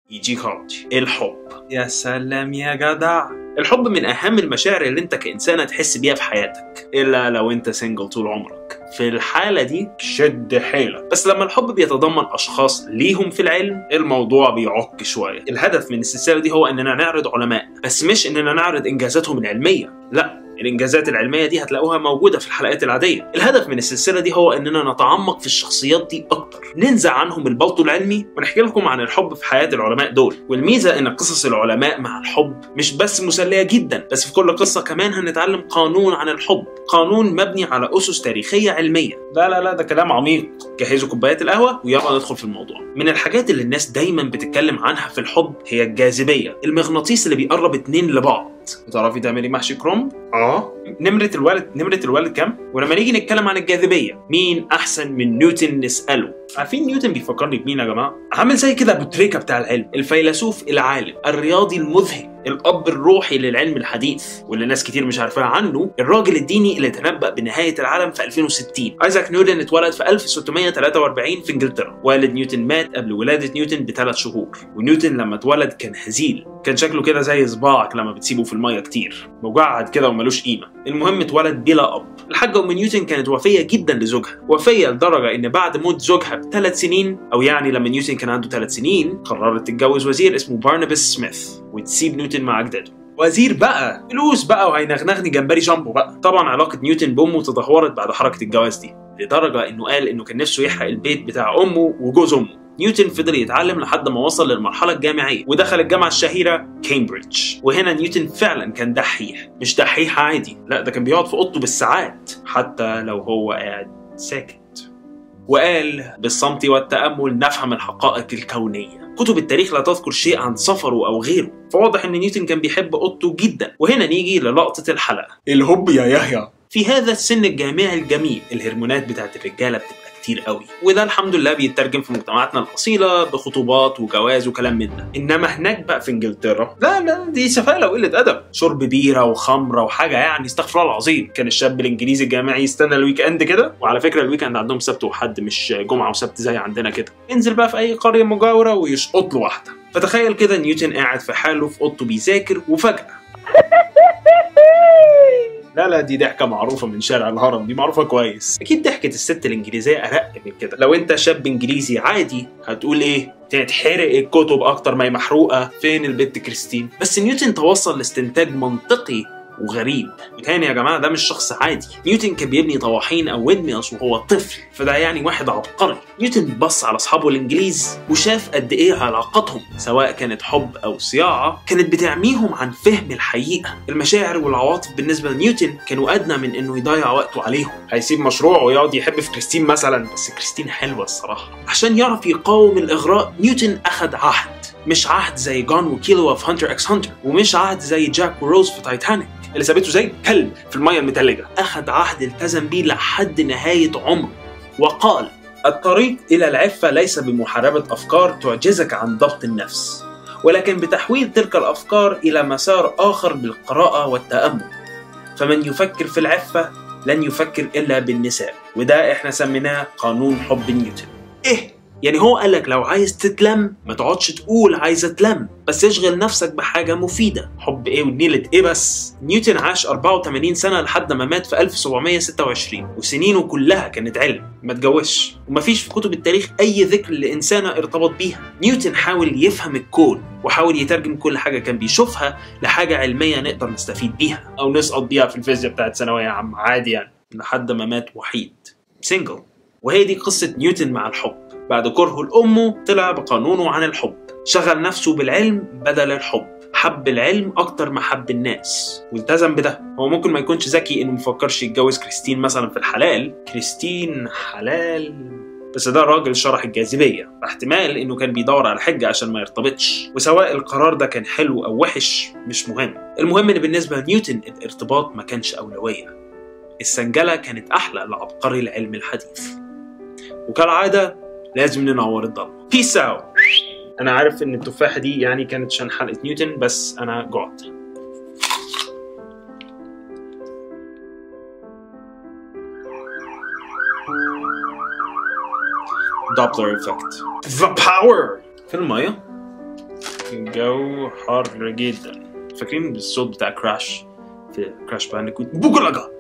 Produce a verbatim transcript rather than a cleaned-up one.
يجي خالص الحب. يا سلام يا جدع، الحب من اهم المشاعر اللي انت كإنسان هتحس بيها في حياتك، الا لو انت سنجل طول عمرك. في الحالة دي شد حيلك. بس لما الحب بيتضمن اشخاص ليهم في العلم الموضوع بيعك شوية. الهدف من السلسلة دي هو اننا نعرض علماء، بس مش اننا نعرض انجازاتهم العلمية، لا، الانجازات العلميه دي هتلاقوها موجوده في الحلقات العاديه. الهدف من السلسله دي هو اننا نتعمق في الشخصيات دي اكتر، ننزع عنهم البلطو العلمي ونحكي لكم عن الحب في حياه العلماء دول. والميزه ان قصص العلماء مع الحب مش بس مسليه جدا، بس في كل قصه كمان هنتعلم قانون عن الحب، قانون مبني على اسس تاريخيه علميه. لا لا لا ده كلام عميق. جهزوا كوبايات القهوه ويلا ندخل في الموضوع. من الحاجات اللي الناس دايما بتتكلم عنها في الحب هي الجاذبيه، المغناطيس اللي بيقرب اتنين لبعض. تعرفي تعملي محشي كرنب؟ اه. نمرة الولد نمرة الولد كام؟ ولما نيجي نتكلم عن الجاذبية، مين أحسن من نيوتن نسأله؟ عارفين نيوتن بيفكرني بمين يا جماعة؟ عامل زي كده أبو تريكة بتاع العلم، الفيلسوف العالم، الرياضي المذهل، الأب الروحي للعلم الحديث، واللي ناس كتير مش عارفاها عنه، الراجل الديني اللي تنبأ بنهاية العالم في ألفين وستين. آيزاك نيوتن اتولد في ألف وستمية وتلاتة وأربعين في إنجلترا. والد نيوتن مات قبل ولادة نيوتن بثلاث شهور، ونيوتن لما اتولد كان هزيل، كان شكله كده زي صباعك لما بتسيبه في المية كتير، مجعد كده وملوش قيمة. المهم اتولد بلا أب. الحاجة أم نيوتن كانت وفية جدا لزوجها، وفية لدرجة إن بعد موت زوجها بثلاث سنين، أو يعني لما نيوتن كان عنده ثلاث سنين، قررت تتجوز وزير اسمه بارناباس سميث وتسيب نيوتن مع أجداده. وزير بقى، فلوس بقى، وهينغنغني جمبري جامبو بقى. طبعا علاقة نيوتن بأمه تدهورت بعد حركة الجواز دي، لدرجة إنه قال إنه كان نفسه يحرق البيت بتاع أمه وجوز أمه. نيوتن فضل يتعلم لحد ما وصل للمرحلة الجامعية ودخل الجامعة الشهيرة كامبريدج. وهنا نيوتن فعلا كان دحيح، مش دحيح عادي، لا ده كان بيقعد في أوضته بالساعات حتى لو هو قاعد ساكت. وقال: بالصمت والتأمل نفهم الحقائق الكونية. كتب التاريخ لا تذكر شيء عن سفره أو غيره، فواضح إن نيوتن كان بيحب أوضته جدا. وهنا نيجي للقطة الحلقة، الهب يا يحيى. في هذا السن الجامعي الجميل الهرمونات بتاعت الرجالة بتبقى كتير قوي، وده الحمد لله بيترجم في مجتمعاتنا الأصيلة بخطوبات وجواز وكلام من ده. إنما هناك بقى في إنجلترا لا لا دي سفالة وقلة أدب، شرب بيرة وخمرة وحاجة يعني استغفر الله العظيم. كان الشاب الإنجليزي الجامعي يستنى الويك إند كده، وعلى فكرة الويك إند عندهم سبت وحد مش جمعة وسبت زي عندنا كده، ينزل بقى في أي قرية مجاورة ويشقط له واحدة. فتخيل كده نيوتن قاعد في حاله في أوضته بيذاكر، وفجأة لا لا دي ضحكة معروفة من شارع الهرم، دي معروفة كويس. أكيد ضحكة الست الإنجليزية أرق من كده. لو أنت شاب إنجليزي عادي هتقول إيه؟ تتحرق الكتب أكتر ما هي محروقة، فين البت كريستين؟ بس نيوتن توصل لاستنتاج منطقي وغريب. وتاني يا جماعة ده مش شخص عادي، نيوتن كان بيبني طواحين أو ويندميلز وهو طفل، فده يعني واحد عبقري. نيوتن بص على أصحابه الإنجليز وشاف قد إيه علاقتهم سواء كانت حب أو صياعة كانت بتعميهم عن فهم الحقيقة. المشاعر والعواطف بالنسبة لنيوتن كانوا أدنى من إنه يضيع وقته عليهم. هيسيب مشروعه ويقعد يحب في كريستين مثلا، بس كريستين حلوة الصراحة. عشان يعرف يقاوم الإغراء نيوتن أخد عهد، مش عهد زي جون وكيلو في هانتر اكس هانتر، ومش عهد زي جاك وروز في تايتانيك اللي سابته زي كلب في المية المتلجة. أخد عهد التزم بيه لحد نهاية عمره، وقال: الطريق إلى العفة ليس بمحاربة أفكار تعجزك عن ضبط النفس، ولكن بتحويل تلك الأفكار إلى مسار آخر بالقراءة والتأمل. فمن يفكر في العفة لن يفكر إلا بالنساء. وده إحنا سميناه قانون حب نيوتن. إيه؟ يعني هو قالك لو عايز تتلم ما تقعدش تقول عايز اتلم، بس اشغل نفسك بحاجة مفيدة. حب ايه ونيلة ايه بس؟ نيوتن عاش أربعة وثمانين سنة لحد ما مات في ألف وسبعمية وستة وعشرين، وسنينه كلها كانت علم. ما تجوزش، ومفيش في كتب التاريخ اي ذكر لإنسانة ارتبط بيها. نيوتن حاول يفهم الكون وحاول يترجم كل حاجة كان بيشوفها لحاجة علمية نقدر نستفيد بيها أو نسقط بيها في الفيزياء بتاعت ثانوية عامة عادي يعني، لحد ما مات وحيد سينجل. وهي دي قصة نيوتن مع الحب. بعد كرهه لأمه طلع بقانونه عن الحب، شغل نفسه بالعلم بدل الحب، حب العلم أكتر ما حب الناس والتزم بده. هو ممكن ما يكونش ذكي إنه مفكرش يتجوز كريستين مثلا في الحلال، كريستين حلال، بس ده راجل شرح الجاذبية، احتمال إنه كان بيدور على حجة عشان ما يرتبطش. وسواء القرار ده كان حلو أو وحش مش مهم، المهم إن بالنسبة لنيوتن الارتباط ما كانش أولوية، السنجلة كانت أحلى لعبقري العلم الحديث. وكالعادة لازم ننور الضلمة. بيس اوت. انا عارف ان التفاحة دي يعني كانت عشان حلقة نيوتن، بس انا جوعت. دوبلر افكت. ذا باور في المية. الجو حر جدا. فاكرين الصوت بتاع كراش في كراش بانديكوت؟ بوكولاجا